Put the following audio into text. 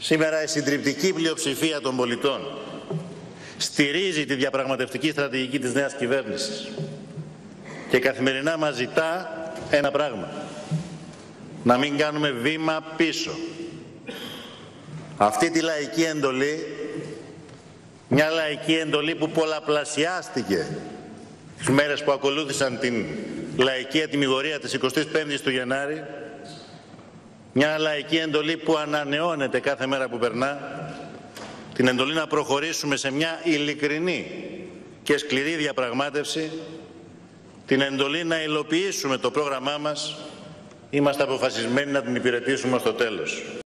Σήμερα η συντριπτική πλειοψηφία των πολιτών στηρίζει τη διαπραγματευτική στρατηγική της νέας κυβέρνησης και καθημερινά μας ζητά ένα πράγμα: να μην κάνουμε βήμα πίσω. Αυτή τη λαϊκή εντολή, μια λαϊκή εντολή που πολλαπλασιάστηκε τις μέρες που ακολούθησαν την λαϊκή ατιμιγορία της 25ης του Γενάρη, μια λαϊκή εντολή που ανανεώνεται κάθε μέρα που περνά, την εντολή να προχωρήσουμε σε μια ειλικρινή και σκληρή διαπραγμάτευση, την εντολή να υλοποιήσουμε το πρόγραμμά μας, είμαστε αποφασισμένοι να την υπηρετήσουμε στο τέλος.